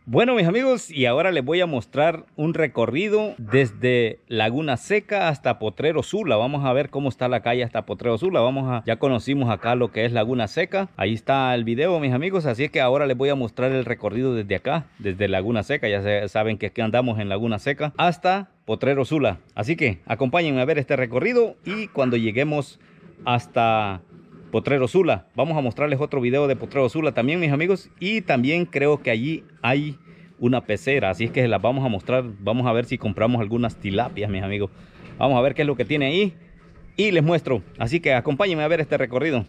Bueno, mis amigos, y ahora les voy a mostrar un recorrido desde Laguna Seca hasta Potrero Sula. Vamos a ver cómo está la calle hasta Potrero Sula. Ya conocimos acá lo que es Laguna Seca. Ahí está el video, mis amigos. Así es que ahora les voy a mostrar el recorrido desde acá, desde Laguna Seca. Ya saben que aquí andamos en Laguna Seca hasta Potrero Sula. Así que acompáñenme a ver este recorrido y cuando lleguemos hasta Potrero Sula, vamos a mostrarles otro video de Potrero Sula también, mis amigos. Y también creo que allí hay una pecera, así es que se las vamos a mostrar. Vamos a ver si compramos algunas tilapias, mis amigos. Vamos a ver qué es lo que tiene ahí y les muestro. Así que acompáñenme a ver este recorrido.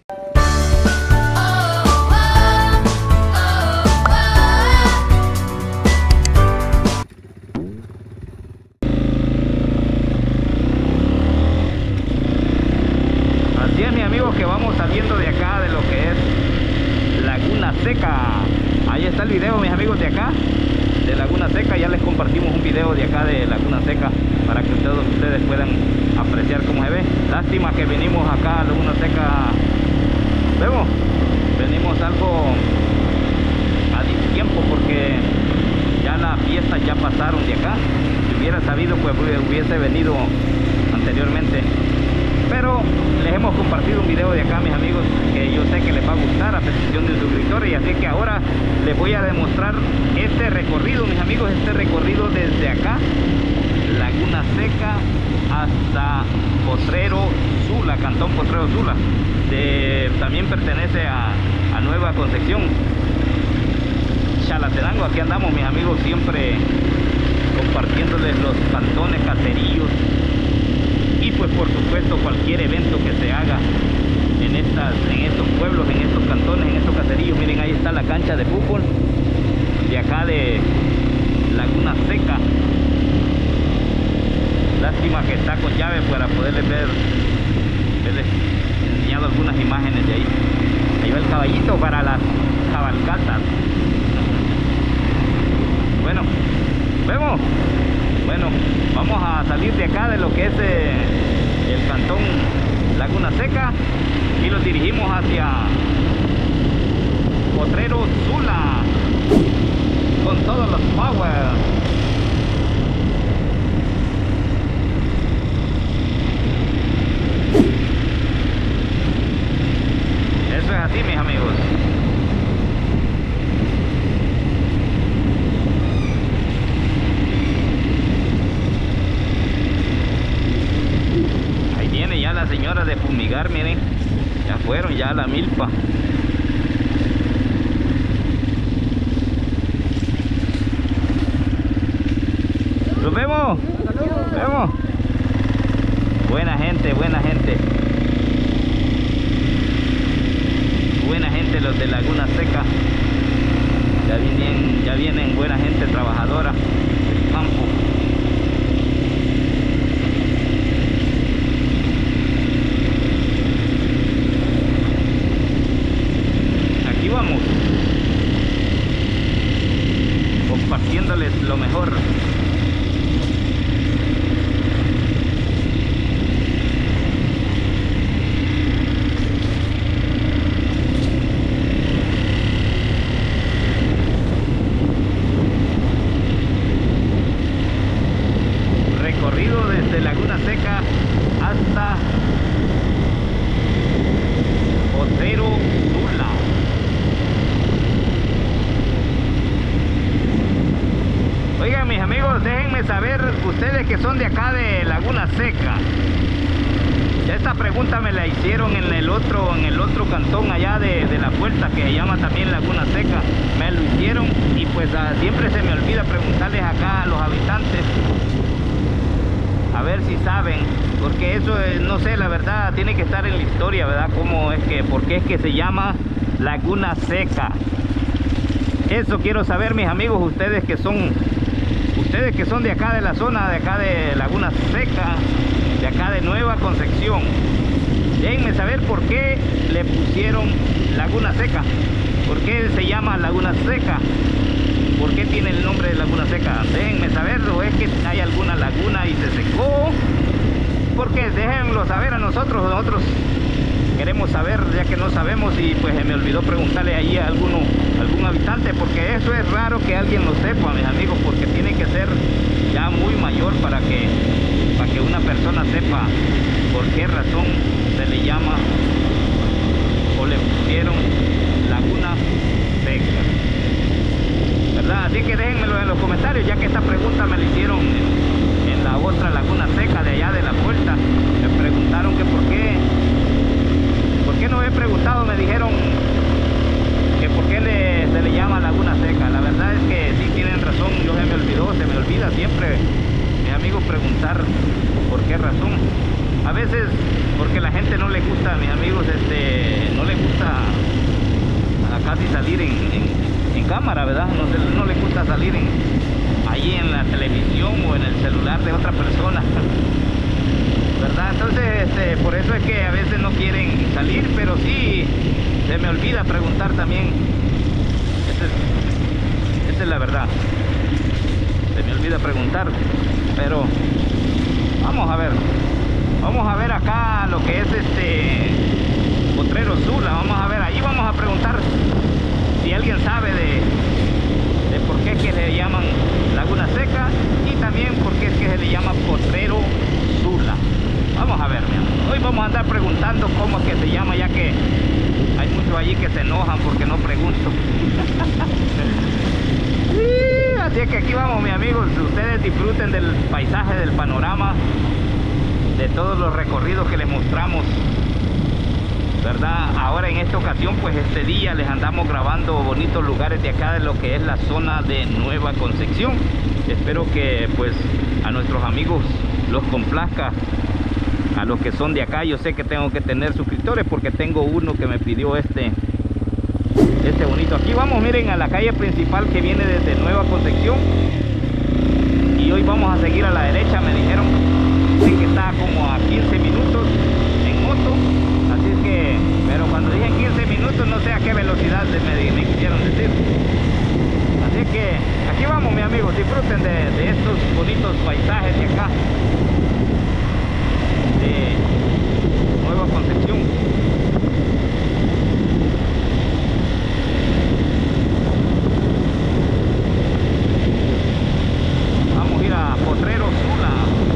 Así es, mis amigos, que vamos saliendo de acá de lo que es Laguna Seca. Ahí está el video, mis amigos, de acá de Laguna Seca. Ya les compartimos un video de acá de Laguna Seca para que ustedes puedan apreciar cómo se ve. Lástima que venimos acá a Laguna Seca, vemos, venimos algo a tiempo porque ya las fiestas ya pasaron de acá. Si hubiera sabido, pues hubiese venido anteriormente. Pero les hemos compartido un video de acá, mis amigos, que yo sé que les va a gustar a petición de suscriptores. Y así que ahora les voy a demostrar este recorrido, mis amigos, este recorrido desde acá, Laguna Seca, hasta Potrero Sula, Cantón Potrero Sula. También pertenece a Nueva Concepción, Chalatenango. Aquí andamos, mis amigos, siempre compartiéndoles los cantones, caseríos. Y pues por supuesto cualquier evento que se haga en estos pueblos, en estos cantones, en estos caseríos. Miren, ahí está la cancha de fútbol de acá de Laguna Seca. Lástima que está con llave para poderles verles enseñado algunas imágenes de ahí. Ahí va el caballito para las cabalgatas. Bueno, vemos. Bueno, vamos a salir de acá de lo que es el cantón Laguna Seca y nos dirigimos hacia Potrero Sula con todos los power. Eso es así, mis amigos. La señora de fumigar, miren, ya fueron ya a la milpa. Nos vemos, nos vemos. Buena gente, buena gente. Buena gente los de Laguna Seca. Ya vienen buena gente trabajadora del campo. Vamos compartiéndoles lo mejor. Recorrido desde Laguna Seca hasta Potrero Sula. Oigan, mis amigos, déjenme saber, ustedes que son de acá de Laguna Seca. Esta pregunta me la hicieron en el otro cantón allá de la Puerta, que se llama también Laguna Seca. Me lo hicieron y pues siempre se me olvida preguntarles acá a los habitantes, a ver si saben, porque eso no sé, la verdad tiene que estar en la historia, ¿verdad? ¿Por qué es que se llama Laguna Seca? Eso quiero saber, mis amigos, ustedes que son de acá de la zona, de acá de Laguna Seca, de acá de Nueva Concepción. Déjenme saber por qué le pusieron Laguna Seca, por qué se llama Laguna Seca, por qué tiene el nombre de Laguna Seca. Déjenme saber, o es que hay alguna laguna y se secó, porque déjenlo saber a nosotros queremos saber, ya que no sabemos, y pues se me olvidó preguntarle ahí a algún habitante, porque eso es raro que alguien lo sepa, mis amigos, porque tiene que ser ya muy mayor para que una persona sepa por qué razón se le llama o le pusieron Laguna Seca, ¿verdad? Así que déjenmelo en los comentarios, ya que esta pregunta me la hicieron en la otra Laguna Seca de allá de la puerta. Me preguntaron que por qué no he preguntado, me dijeron que por qué se le llama Laguna Seca. La verdad es que sí tienen razón, yo se me olvida siempre, mis amigos, preguntar por qué razón. A veces porque la gente no le gusta, mis amigos, no le gusta casi salir en cámara, ¿verdad? No le gusta salir ahí en la televisión o en el celular de otra persona, ¿verdad? Entonces, por eso es que a veces no quieren salir, pero sí se me olvida preguntar también. Esa es la verdad. Se me olvida preguntar, pero vamos a ver acá lo que es Potrero Sula. Vamos a ver, ahí vamos a preguntar si alguien sabe de por qué es que le llaman Laguna Seca y también por qué es que se le llama Potrero Sula. Vamos a ver, hoy vamos a andar preguntando cómo es que se llama, ya que hay muchos allí que se enojan porque no pregunto. Así es que aquí vamos, mis amigos, ustedes disfruten del paisaje, del panorama, de todos los recorridos que les mostramos, ¿verdad? Ahora en esta ocasión, pues este día les andamos grabando bonitos lugares de acá de lo que es la zona de Nueva Concepción. Espero que pues a nuestros amigos los complazca, a los que son de acá. Yo sé que tengo que tener suscriptores porque tengo uno que me pidió este bonito. Aquí vamos, miren, a la calle principal que viene desde Nueva Concepción, y hoy vamos a seguir a la derecha. Me dijeron que está como a 15 minutos en moto, así es que, pero cuando dije 15 minutos no sé a qué velocidad me quisieron decir. Así es que aquí vamos, mis amigos, disfruten de estos bonitos paisajes de acá de Nueva Concepción. Vamos a ir a Potrero Sula.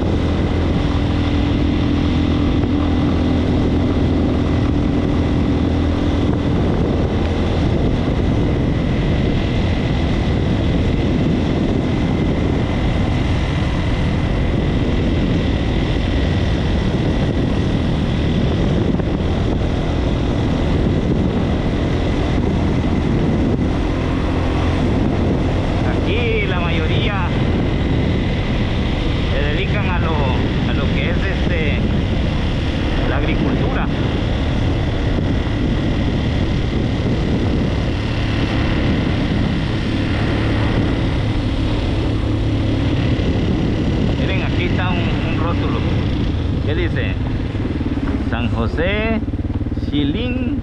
¿Qué dice? San José Chilín.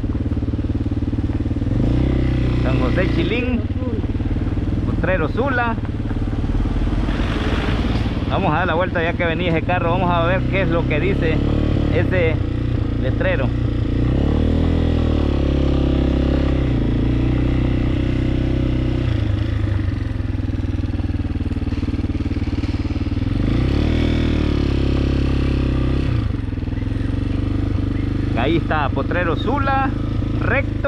San José Chilín, Potrero Sula. Vamos a dar la vuelta ya que venía ese carro. Vamos a ver qué es lo que dice ese letrero. Ahí está Potrero Sula, recto.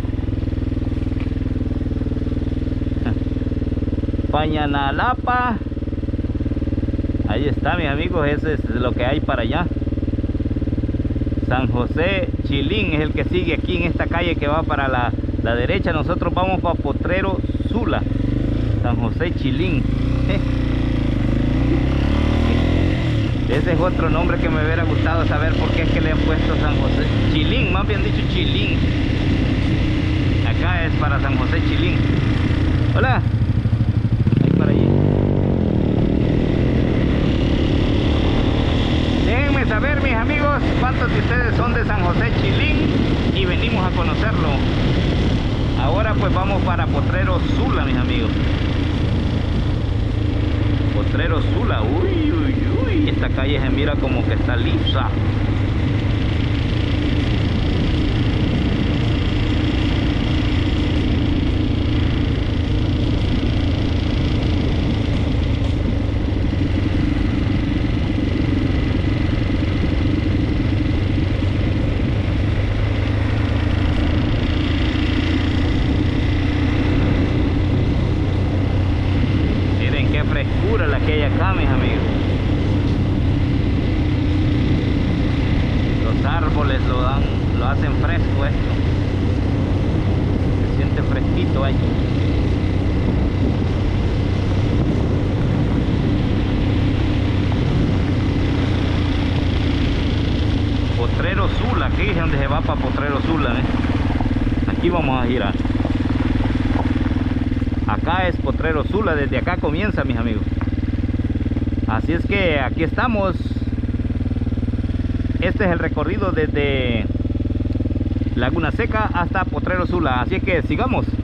Pañanalapa. Ahí está, mis amigos, ese es lo que hay para allá. San José Chilín es el que sigue aquí en esta calle que va para la derecha. Nosotros vamos para Potrero Sula. San José Chilín. Ese es otro nombre que me hubiera gustado saber por qué es que le han puesto San José Chilín, más bien dicho Chilín. Acá es para San José Chilín. Hola. Ahí para allí. Déjenme saber, mis amigos, cuántos de ustedes son de San José Chilín y venimos a conocerlo. Ahora pues vamos para Potrero Sula, mis amigos. Potrero Sula, uy, uy, uy, esta calle se mira como que está lisa. que hay acá, mis amigos. Los árboles lo hacen fresco esto. Se siente fresquito ahí. Potrero Sula, aquí es donde se va para Potrero Sula, ¿eh? Aquí vamos a girar. Acá es Potrero Sula, desde acá comienza, mis amigos. Así es que aquí estamos. Este es el recorrido desde Laguna Seca hasta Potrero Sula. Así es que sigamos.